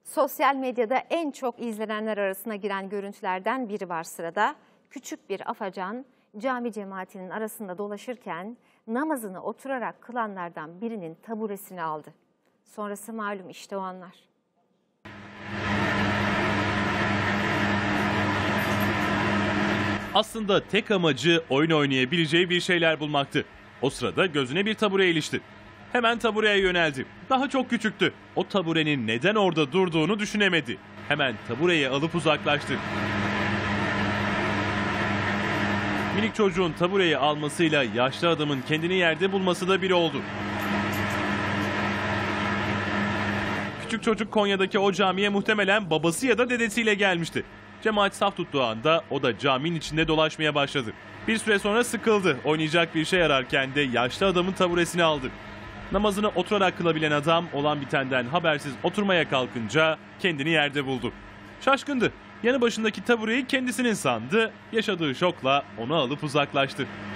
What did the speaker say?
Sosyal medyada en çok izlenenler arasına giren görüntülerden biri var sırada. Küçük bir afacan cami cemaatinin arasında dolaşırken namazını oturarak kılanlardan birinin taburesini aldı. Sonrası malum, işte o anlar. Aslında tek amacı oyun oynayabileceği bir şeyler bulmaktı. O sırada gözüne bir tabure ilişti. Hemen tabureye yöneldi. Daha çok küçüktü. O taburenin neden orada durduğunu düşünemedi. Hemen tabureyi alıp uzaklaştı. Minik çocuğun tabureyi almasıyla yaşlı adamın kendini yerde bulması da bir oldu. Küçük çocuk Konya'daki o camiye muhtemelen babası ya da dedesiyle gelmişti. Cemaat saf tuttuğu anda o da caminin içinde dolaşmaya başladı. Bir süre sonra sıkıldı. Oynayacak bir şey ararken de yaşlı adamın taburesini aldı. Namazını oturarak kılabilen adam olan bitenden habersiz oturmaya kalkınca kendini yerde buldu. Şaşkındı. Yanı başındaki tabureyi kendisinin sandı. Yaşadığı şokla onu alıp uzaklaştı.